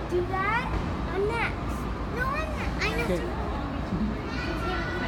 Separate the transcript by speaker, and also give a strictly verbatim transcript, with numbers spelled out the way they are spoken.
Speaker 1: do that. I'm next. No, I'm not. I know.
Speaker 2: Okay.